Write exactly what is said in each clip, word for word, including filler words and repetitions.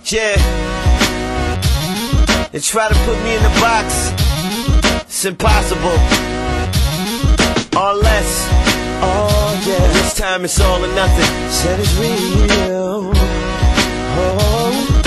Yeah. They try to put me in the box. It's impossible. Or less. Oh yeah. And this time it's all or nothing. Said it's real. Oh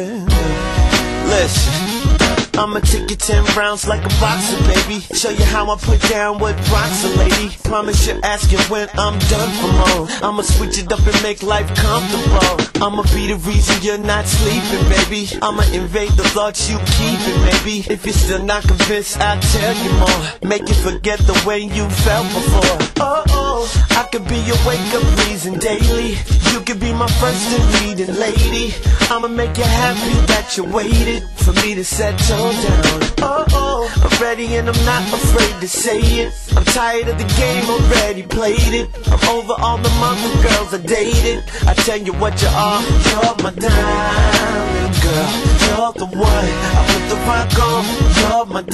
yeah. Listen, I'ma take you ten rounds like a boxer, baby. Show you how I put down what rocks a lady. Promise you're asking when I'm done for more. I'ma switch it up and make life comfortable. I'ma be the reason you're not sleeping, baby. I'ma invade the thoughts you keeping, maybe. If you're still not convinced, I'll tell you more. Make you forget the way you felt before. Oh, oh, I could be your wake-up reason daily. You could be my first and leading lady. I'ma make you happy that you waited for me to settle down. Oh, oh, I'm ready and I'm not afraid to say it. I'm tired of the game, already played it. I'm over all the mother girls I dated. I tell you what you are, you're my diamond girl. You're the one I put the rock on. You're my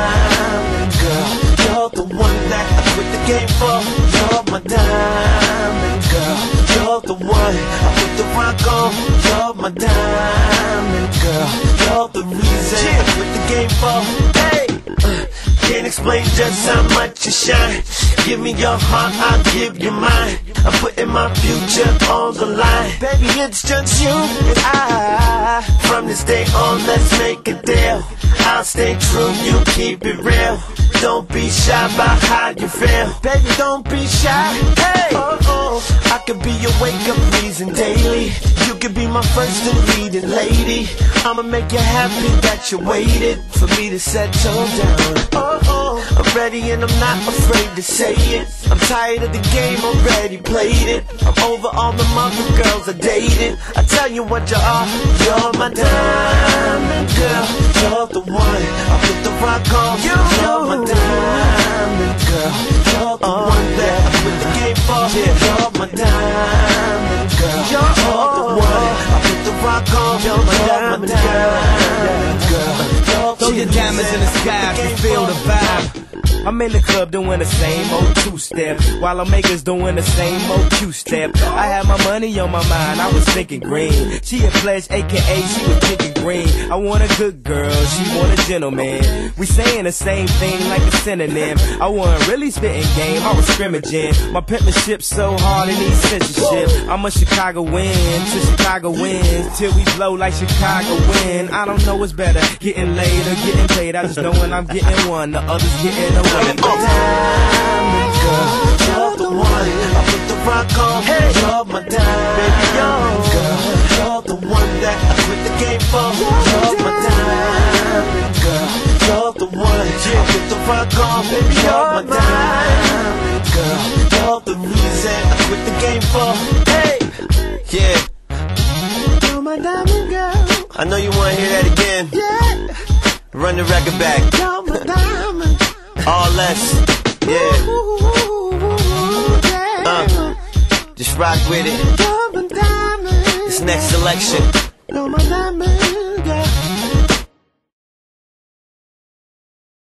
diamond girl. You're the one that I quit the game for. You're my diamond girl. You're the one I put the rock on. You're my diamond girl. You're the reason I quit the game for. Hey, uh, can't explain just how much you shine. Give me your heart, I'll give you mine. I'm putting my future on the line. Baby, it's just you and I. From this day on, let's make a deal. I'll stay true, you keep it real. Don't be shy about how you feel. Baby, don't be shy. Hey, oh, oh, I could be your wake-up reason daily. You could be my first and leading lady. I'ma make you happy that you waited for me to settle down. Oh, oh, I'm ready and I'm not afraid to say it. I'm tired of the game, already played it. I'm over all the mother girls I dated. I tell you what you are, you're my diamond girl. You're the one I put the rock on. You're my diamond girl. You're the oh, one that yeah. I quit the game for. Yeah. You're my diamond girl. You're, you're the one I put the rock on. You're my diamond, diamond girl. girl. Throw your diamonds in the sky if you feel the vibe. I'm in the club doing the same old two-step, while I'm makers doing the same old two-step. I had my money on my mind, I was thinking green. She a pledge, aka she was thinking green. I want a good girl, she want a gentleman. We saying the same thing like a synonym. I wasn't really spitting game, I was scrimmaging. My penmanship so hard it needs censorship. I'm a Chicago win, till Chicago wins, till we blow like Chicago win. I don't know what's better, getting laid or getting paid. I just know when I'm getting one, the others getting away. You're my diamond girl. You're the one I put the rock on. Hey, you're my diamond girl. You're the one that I quit the game for. You're my diamond girl. You're the one I put the rock on. Baby, you're my diamond girl. You're the reason I quit the game for. Hey, yeah. You're my diamond girl. I know you wanna hear that again. Yeah. Run the record back. You're my diamond. All less, yeah. Uh, just rock with it. This next selection. You're my diamond.